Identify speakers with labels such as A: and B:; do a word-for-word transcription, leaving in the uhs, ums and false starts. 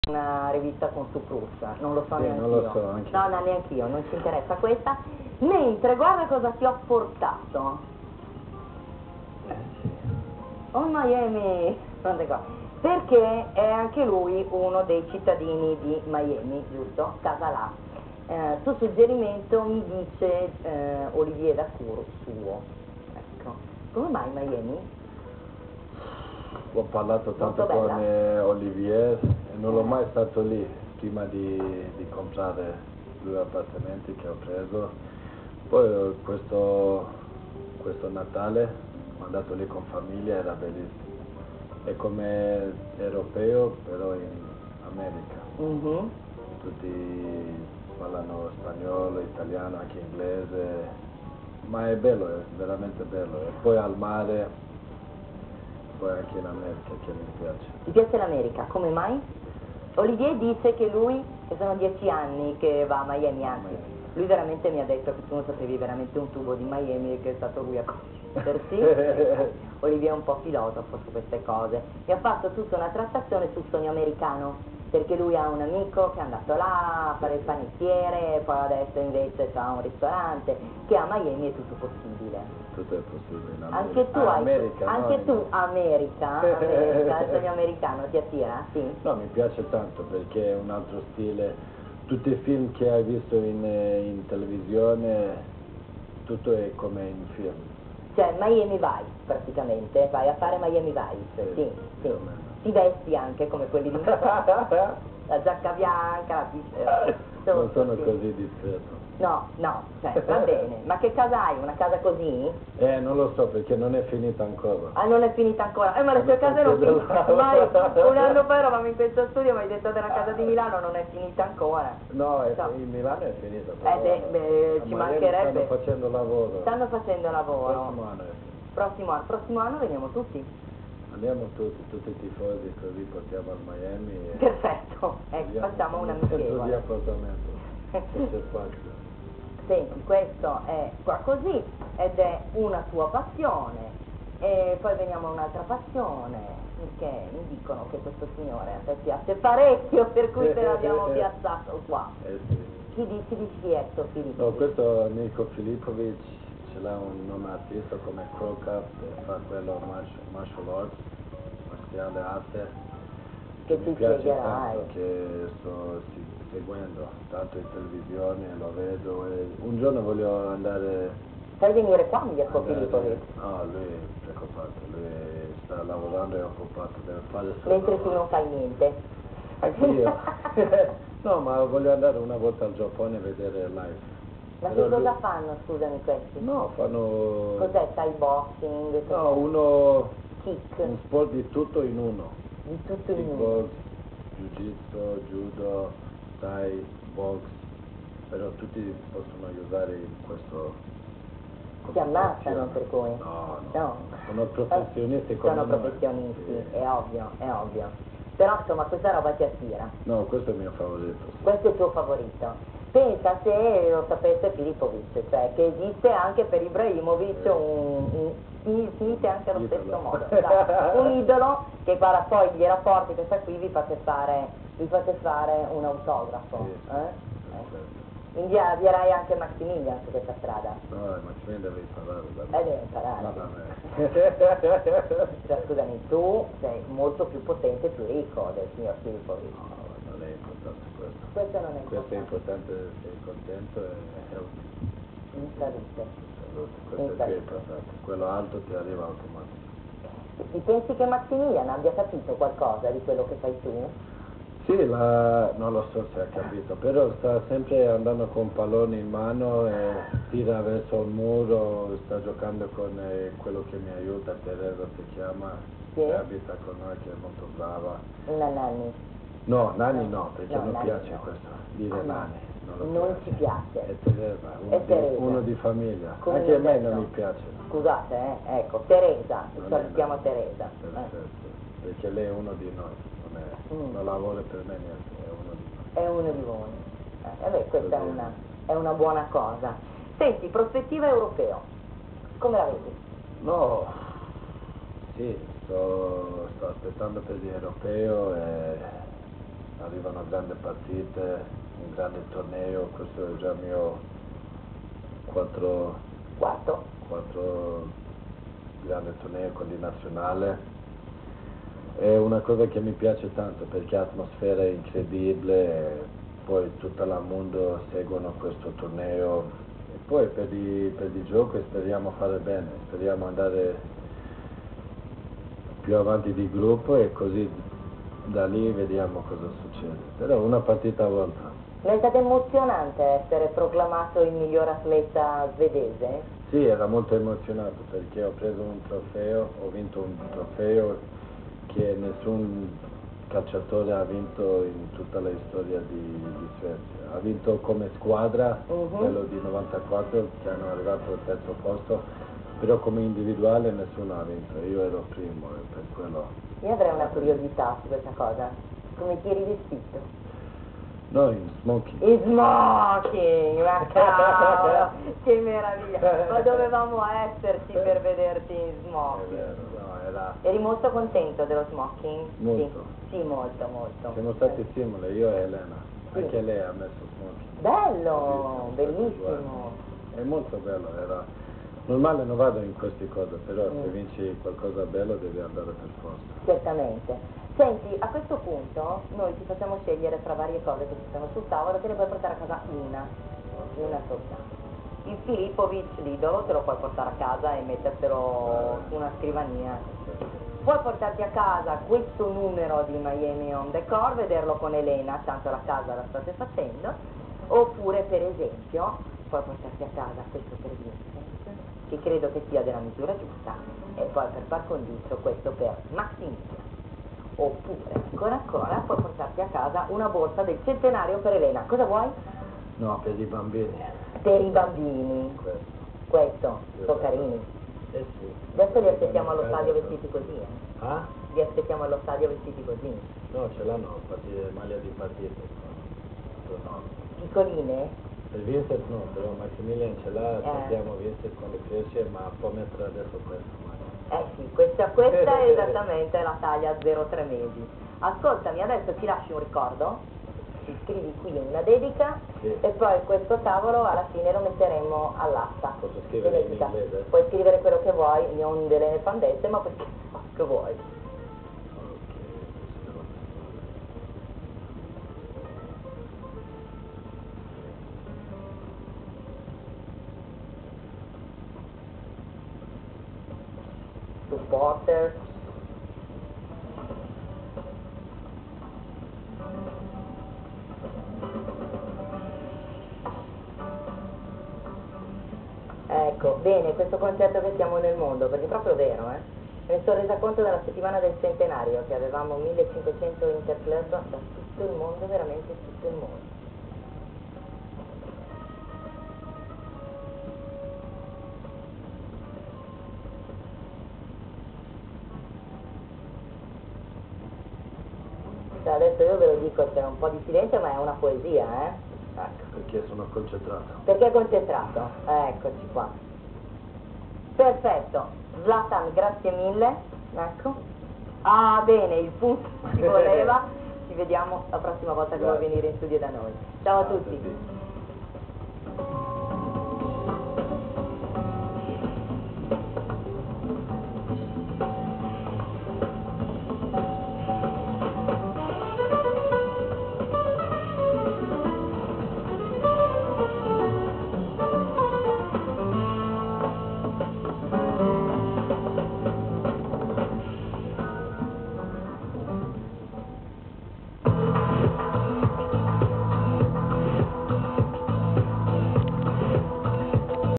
A: una rivista con su Proust, non lo so
B: sì,
A: neanche
B: non lo
A: io.
B: so, anche
A: no, no, neanche io, non ci interessa questa. Mentre guarda cosa ti ho portato.
B: Eh, sì.
A: Oh Miami, guarda qua. Perché è anche lui uno dei cittadini di Miami, giusto? Casa là. Eh, su suggerimento mi dice eh, Olivier Dacour suo. Ecco. Come mai Miami?
B: Ho parlato tanto
A: Molto
B: con
A: bella.
B: eh, Olivier e non l'ho
A: Eh.
B: mai stato lì prima di, di comprare due appartamenti che ho preso. Poi eh, questo, questo Natale sono andato lì con famiglia, era bellissimo. È come europeo però in America.
A: Mm-hmm.
B: Tutti parlano spagnolo, italiano, anche inglese, ma è bello, è veramente bello. E poi al mare, poi anche in America che mi piace.
A: Ti piace l'America? Come mai? Olivier dice che lui, che sono dieci anni che va a Miami, anzi, lui veramente mi ha detto che tu non sapevi veramente un tubo di Miami e che è stato lui a convincerti. Olivier è un po' filosofo su queste cose. Mi ha fatto tutta una trattazione sul sogno americano, perché lui ha un amico che è andato là a fare il panettiere, poi adesso invece ha un ristorante, che a Miami è tutto possibile.
B: Tutto è possibile in America.
A: Anche tu,
B: ah,
A: hai,
B: America,
A: anche
B: no,
A: tu
B: in...
A: America, America, il sogno americano ti attira? Sì?
B: No, mi piace tanto perché è un altro stile. Tutti i film che hai visto in, in televisione, tutto è come in film.
A: Cioè Miami Vice praticamente, vai a fare Miami Vice, sì, sì. sì. Ti vesti anche come quelli di la giacca bianca, la t-shirt.
B: Non sono
A: sì.
B: così discreto.
A: No, no, cioè, va bene. Ma che casa hai? Una casa così?
B: Eh, non lo so perché non è finita ancora.
A: Ah, non è finita ancora. Eh, ma le tue case non finiscono mai. Un anno fa eravamo in questo studio, mi hai detto della casa di Milano, non è finita ancora.
B: No, è,
A: no.
B: in Milano è finita.
A: Eh, beh, beh, ci mancherebbe.
B: Stanno facendo lavoro.
A: Stanno facendo lavoro.
B: Prossimo anno è finito.
A: Prossimo anno. Prossimo anno veniamo tutti.
B: Andiamo tutti, tutti i tifosi, così portiamo al Miami. E
A: perfetto, ecco, facciamo un amichevole.
B: di appartamento. C'è spazio.
A: Senti, questo è qua così ed è una tua passione e poi veniamo a un'altra passione perché mi dicono che questo signore a te piace parecchio per cui te l'abbiamo piazzato qua.
B: Eh sì.
A: Chi dici di chi è questo Filippo?
B: No, questo Nico Filipovic ce l'ha un nome artista come Crocap e fa quello martial arts, marziale arte.
A: Che
B: mi
A: ti
B: piace
A: spiegherai.
B: tanto, che sto si, seguendo tanto in televisione, lo vedo e un giorno voglio andare.
A: Fai venire qua Mirko Filippovic?
B: No, lui è preoccupato, lui sta lavorando e è occupato, deve fare solo
A: mentre
B: lavoro.
A: tu non fai niente.
B: Anch'io. No, ma voglio andare una volta al Giappone e vedere live.
A: Ma
B: Però
A: che cosa
B: lui...
A: fanno, scusami, questi?
B: No, fanno...
A: Cos'è, Thai boxing?
B: No, uno...
A: Kick?
B: Un sport di tutto in uno.
A: Di tutto in uno?
B: Kickbox, jiu-jitsu, judo, Thai, box, però tutti possono aiutare in questo...
A: Si ammazzano per cui?
B: No, no,
A: no.
B: sono professionisti come
A: Sono
B: noi.
A: professionisti,
B: Sì.
A: è ovvio, è ovvio. Però insomma questa roba ti attira.
B: No, questo è il mio favorito. Sì.
A: Questo è il tuo favorito. Pensa se lo sapesse Filippovic, cioè che esiste anche per Ibrahimovic un, un si finite anche allo
B: idolo.
A: stesso modo. Dai, un idolo che guarda poi gliela porti questa qui, vi fate fare, vi fate fare un autografo.
B: Sì, sì,
A: eh?
B: sì,
A: Eh. Invia, avvierai anche Maximilian su questa strada.
B: No, Maximilian deve imparare da
A: Eh,
B: me.
A: deve imparare.
B: No, da me.
A: Cioè, scusami, tu sei molto più potente e più ricco del signor Filippovic.
B: No, non è importante questo.
A: Questo non è
B: Questo è
A: importante.
B: importante, sei contento e healthy.
A: In salute.
B: Salute. Questo
A: In
B: è più
A: salute.
B: importante. Quello alto ti arriva automatico.
A: E pensi che Maximilian abbia capito qualcosa di quello che fai tu?
B: Sì, la, non lo so se ha capito, però sta sempre andando con pallone in mano e tira verso il muro, sta giocando con eh, quello che mi aiuta, Teresa si chiama,
A: Sì.
B: che abita con noi, che è molto brava.
A: Una Nanni.
B: No, Nani no, perché
A: No,
B: non
A: Nani
B: piace
A: no.
B: questo, dire
A: Ah, no.
B: Nani. Non, lo
A: Non
B: piace.
A: ci piace.
B: È Teresa, uno,
A: È
B: di,
A: Teresa.
B: uno di famiglia.
A: Come
B: Anche a
A: mi
B: me
A: ha
B: non
A: detto?
B: mi piace.
A: Scusate, eh, ecco, Teresa,
B: Non
A: cioè,
B: è
A: si chiama
B: Nani.
A: Teresa.
B: Perfetto,
A: Eh.
B: perché lei è uno di noi, non, è,
A: Mm.
B: non lavora per me niente, è uno di noi.
A: È uno di voi. Eh, beh, questa è
B: Così.
A: una, è una buona cosa. Senti, prospettiva europeo, come la vedi?
B: No, sì, sto, sto aspettando per l'europeo e arrivano grandi partite, un grande torneo, questo è già il mio quattro,
A: Quarto.
B: quattro grandi tornei con di nazionale. È una cosa che mi piace tanto perché l'atmosfera è incredibile, poi tutto il mondo seguono questo torneo e poi per i, per i giochi speriamo fare bene, speriamo andare più avanti di gruppo e così da lì vediamo cosa succede, però una partita a volta.
A: Non è stato emozionante essere proclamato il miglior atleta svedese?
B: Sì, era molto emozionato perché ho preso un trofeo, ho vinto un trofeo che nessun calciatore ha vinto in tutta la storia di, di Svezia. Ha vinto come squadra, uh-huh. quello di novantaquattro che hanno arrivato al terzo posto, però come individuale nessuno ha vinto, io ero primo e per quello...
A: Io avrei una curiosità su questa cosa, come ti eri vestito?
B: No, in smoking.
A: In smoking, ma cavolo, che meraviglia! Ma dovevamo esserci per vederti in smoking.
B: È vero, no, era...
A: Eri molto contento dello smoking?
B: Molto.
A: Sì, sì, molto, molto.
B: Siamo stati simili, io e Elena,
A: sì.
B: Anche lei ha messo smoking.
A: Bello, bellissimo.
B: È molto bello, era... Normale non vado in queste cose, però mm. se vinci qualcosa bello devi andare per forza.
A: Certamente. Senti, a questo punto noi ti facciamo scegliere tra varie cose che ci sono sul tavolo, te ne puoi portare a casa una, una soltanto. Il Filipovic, l'idolo, te lo puoi portare a casa e mettertelo su una scrivania. Puoi portarti a casa questo numero di Miami on the Core, vederlo con Elena, tanto la casa la state facendo, oppure per esempio puoi portarti a casa questo per Vincent, che credo che sia della misura giusta, e poi per par condicio questo per Maximiliano. Oppure, ancora ancora, puoi portarti a casa una borsa del centenario per Elena. Cosa vuoi?
B: No, per i bambini.
A: Per i bambini.
B: Questo.
A: Questo, sono carini.
B: Eh sì.
A: Adesso li aspettiamo allo stadio vestiti così, eh?
B: Ah?
A: Li aspettiamo allo stadio vestiti così.
B: No, ce l'hanno, maglia di partita. No.
A: Piccoline?
B: Per Vincent no, però Maximilian ce l'ha, aspettiamo eh. Vincent quando cresce, ma può mettere adesso questo.
A: Eh sì, questa, questa è esattamente la taglia zero tre mesi. Ascoltami, adesso ti lascio un ricordo, ti scrivi qui una dedica
B: sì. E
A: poi questo tavolo alla fine lo metteremo all'asta.
B: Posso scrivere in inglese?
A: Puoi scrivere quello che vuoi, non delle nefandezze, ma puoi scrivere quello che vuoi. Supporter. Ecco, bene, questo concetto che siamo nel mondo, perché è proprio vero, eh? Me ne sono resa conto dalla settimana del centenario, che avevamo millecinquecento interclub da tutto il mondo, veramente tutto il mondo. Adesso io ve lo dico, c'è un po' di silenzio, ma è una poesia, eh?
B: Ecco, perché sono concentrato.
A: Perché è concentrato? Eccoci qua. Perfetto. Zlatan, grazie mille. Ecco. Ah, bene, il punto ci voleva. Ci vediamo la prossima volta che vuoi venire in studio da noi. Ciao a tutti.